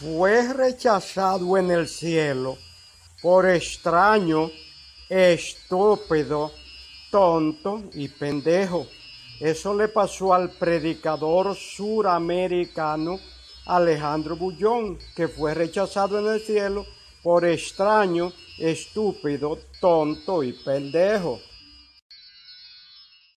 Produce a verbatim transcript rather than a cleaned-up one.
fue rechazado en el cielo por extraño, estúpido, tonto y pendejo. Eso le pasó al predicador suramericano Alejandro Bullón, que fue rechazado en el cielo por extraño, estúpido, tonto y pendejo.